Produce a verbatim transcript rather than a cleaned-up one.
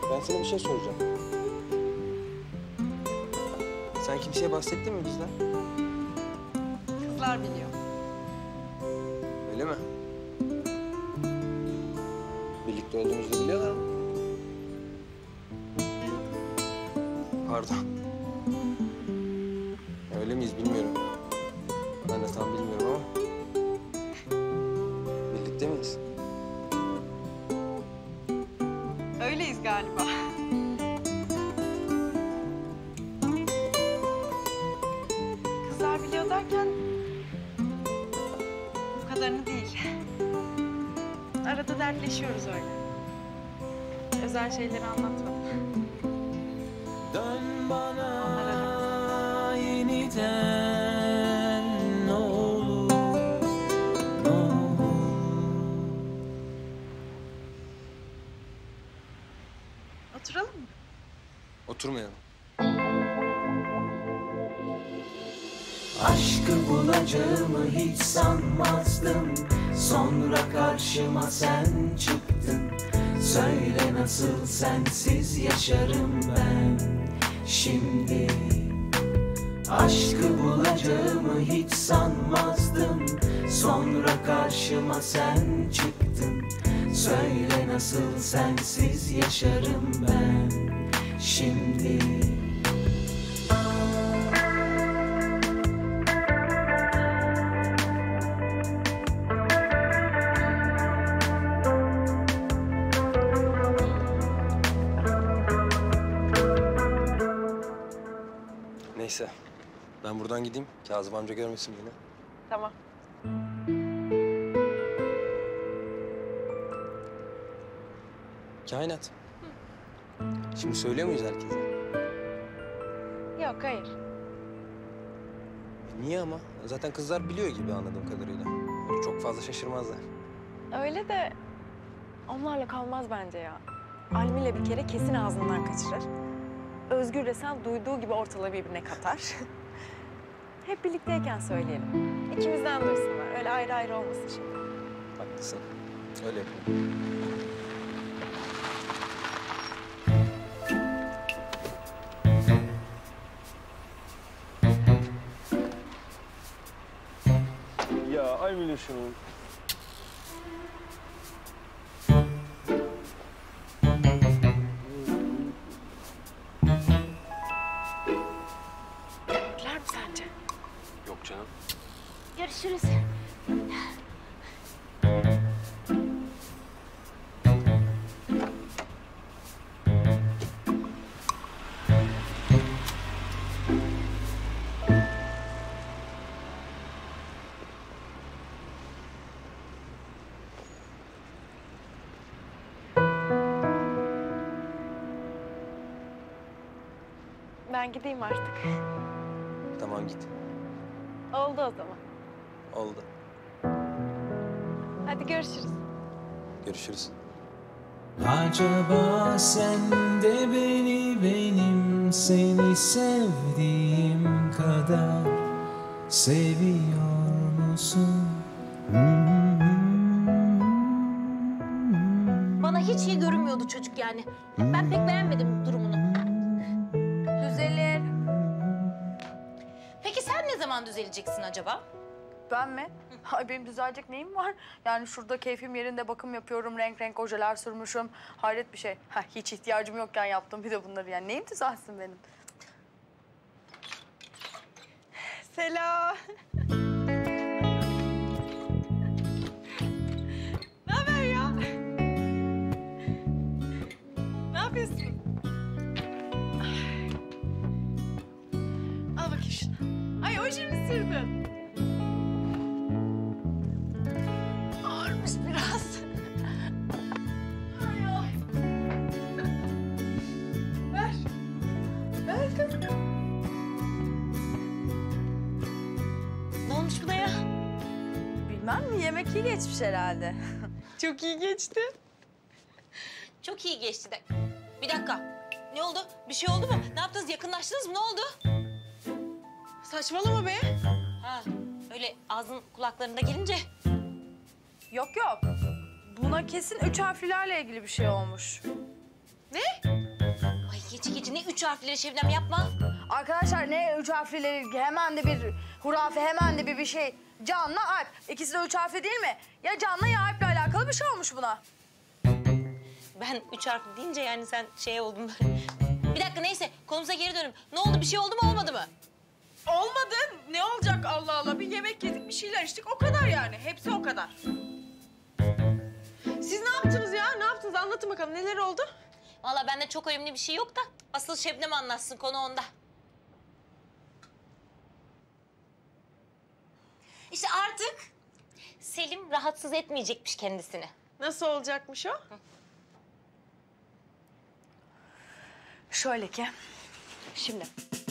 ben sana bir şey soracağım. Sen kimseye bahsettin mi bizden? Kızlar biliyor. Öyle mi? Birlikte olduğumuzu biliyorlar mı? Pardon. Öyle miyiz bilmiyorum. Ben de tam bilmiyorum ama. Birlikte miyiz? Öyleyiz galiba. Kızlar biliyor derken bu kadarını değil. Arada dertleşiyoruz öyle. Özel şeyleri anlatmadım. Dön bana yeniden ne olur, ne olur. Oturalım mı? Oturmayalım. Aşkı bulacağımı hiç sanmazdım. Sonra karşıma sen çıktın. Söyle nasıl sensiz yaşarım ben şimdi. Aşkı bulacağımı hiç sanmazdım. Sonra karşıma sen çıktın. Söyle nasıl sensiz yaşarım ben şimdi. Neyse. Ben buradan gideyim. Kazım amca görmesin beni. Tamam. Kainat. Şimdi söylüyor muyuz herkese? Yok, hayır. E, niye ama? Zaten kızlar biliyor gibi anladığım kadarıyla. Böyle çok fazla şaşırmazlar. Öyle de onlarla kalmaz bence ya. Almile bir kere kesin ağzından kaçırır. Özgür de sen duyduğu gibi ortalığı birbirine katar. Hep birlikteyken söyleyelim. İkimizden duysunlar. Öyle ayrı ayrı olmasın şimdi. Haklısın. Öyle yapalım. Ya ay Miloş'um. Bekler mi sence? Yok canım. Görüşürüz. Ben gideyim artık. Tamam git. Oldu o zaman. Oldu. Hadi görüşürüz. Görüşürüz. Acaba sen de beni benim seni sevdiğim kadar seviyor musun? Bana hiç iyi görünmüyordu çocuk yani. Ben pek beğenmedim durumunu. Düzelir. Peki sen ne zaman düzeleceksin acaba? Ben mi? Ay benim düzelecek neyim var? Yani şurada keyfim yerinde bakım yapıyorum, renk renk ojeler sürmüşüm. Hayret bir şey. Ha, hiç ihtiyacım yokken yaptım bir de bunları yani. Neyim düzelsin benim? Selam. Ne haber ya? Ne yapıyorsun? Al bakayım şunu. Ay oje mi sürdün? Ağırmış biraz. Ay ay. Ver. Ver kızım. Ne olmuş buna ya? Bilmem mi? Yemek iyi geçmiş herhalde. Çok iyi geçti. Çok iyi geçti de. Bir dakika. Ne oldu? Bir şey oldu mu? Ne yaptınız? Yakınlaştınız mı? Ne oldu? Saçmalama be. Ha, öyle ağzın kulaklarında gelince. Yok yok. Buna kesin üç harflerle ilgili bir şey olmuş. Ne? üç harfleri Şebnem yapma. Arkadaşlar ne üç harflileri, hemen de bir hurafe, hemen de bir bir şey. Can'la Alp. İkisi de üç harfli değil mi? Ya Can'la ya Alp'le alakalı bir şey olmuş buna. Ben üç harfli deyince yani sen şey oldun böyle. Bir dakika neyse konumuza geri dönüm. Ne oldu bir şey oldu mu olmadı mı? Olmadı. Ne olacak Allah Allah? Bir yemek yedik, bir şeyler içtik. O kadar yani. Hepsi o kadar. Siz ne yaptınız ya? Ne yaptınız? Anlatın bakalım. Neler oldu? Vallahi bende çok önemli bir şey yok da asıl Şebnem anlatsın konu onda. İşte artık Selim rahatsız etmeyecekmiş kendisini. Nasıl olacakmış o? Şöyle ki, şimdi